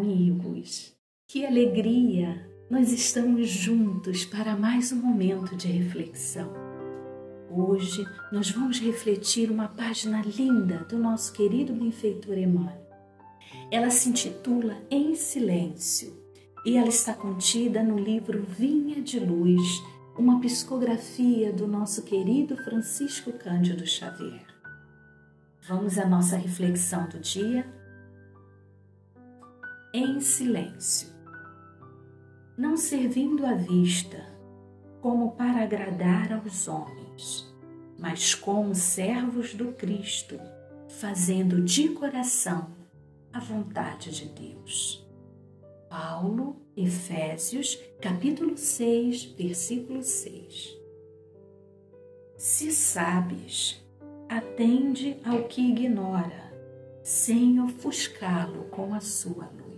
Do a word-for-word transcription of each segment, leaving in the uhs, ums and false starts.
amigos! Que alegria! Nós estamos juntos para mais um momento de reflexão. Hoje nós vamos refletir uma página linda do nosso querido benfeitor Emmanuel. Ela se intitula Em Silêncio e ela está contida no livro Vinha de Luz, uma psicografia do nosso querido Francisco Cândido Xavier. Vamos à nossa reflexão do dia? Em silêncio. Não servindo à vista, como para agradar aos homens, mas como servos do Cristo, fazendo de coração a vontade de Deus. Paulo, Efésios, capítulo seis, versículo seis. Se sabes, atende ao que ignora, sem ofuscá-lo com a sua luz.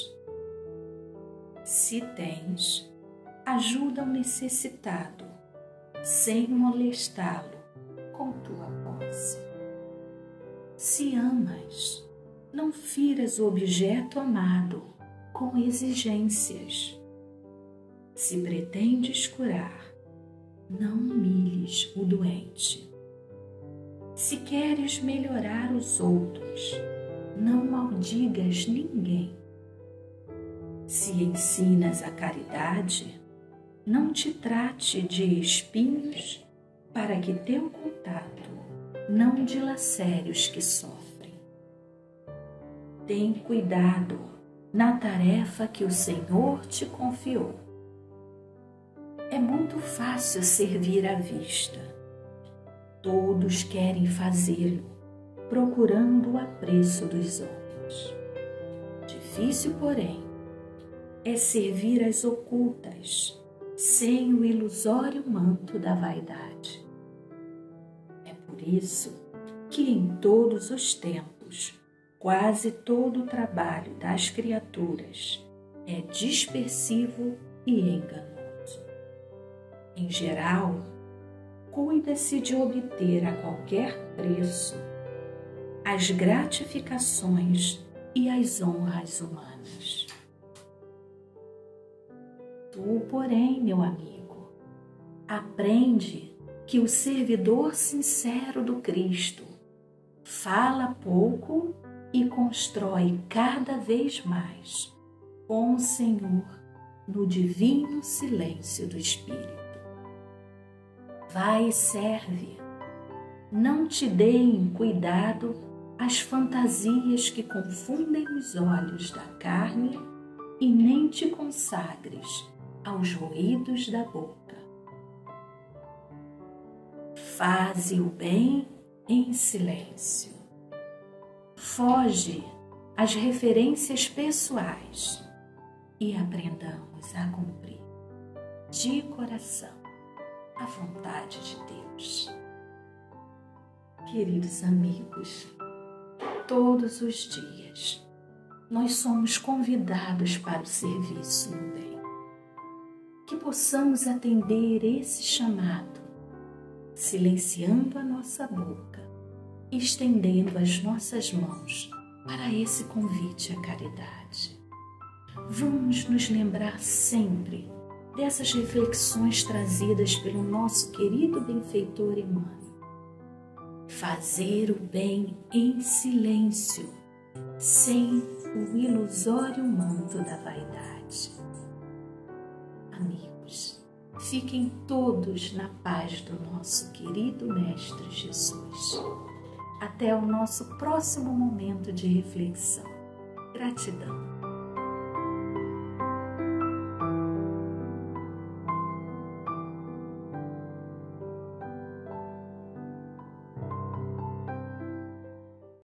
Se tens, ajuda o necessitado, sem molestá-lo com tua posse. Se amas, não firas o objeto amado com exigências. Se pretendes curar, não humilhes o doente. Se queres melhorar os outros, não maldigas ninguém. Se ensinas a caridade, não te trate de espinhos, para que teu contato não dilacere os que sofrem. Tem cuidado na tarefa que o Senhor te confiou. É muito fácil servir à vista. Todos querem fazê-lo, procurando o apreço dos homens. Difícil, porém, é servir às ocultas, sem o ilusório manto da vaidade. É por isso que em todos os tempos, quase todo o trabalho das criaturas é dispersivo e enganoso. Em geral, cuida-se de obter a qualquer preço as gratificações e as honras humanas. Tu, porém, meu amigo, aprende que o servidor sincero do Cristo fala pouco e constrói cada vez mais com o Senhor no divino silêncio do Espírito. Vai e serve, não te deem cuidado as fantasias que confundem os olhos da carne e nem te consagres aos ruídos da boca. Faze o bem em silêncio. Foge às referências pessoais e aprendamos a cumprir de coração a vontade de Deus. Queridos amigos, todos os dias nós somos convidados para o serviço no bem. Que possamos atender esse chamado, silenciando a nossa boca e estendendo as nossas mãos para esse convite à caridade. Vamos nos lembrar sempre dessas reflexões trazidas pelo nosso querido benfeitor Emmanuel. Fazer o bem em silêncio, sem o ilusório manto da vaidade. Amigos, fiquem todos na paz do nosso querido Mestre Jesus. Até o nosso próximo momento de reflexão. Gratidão.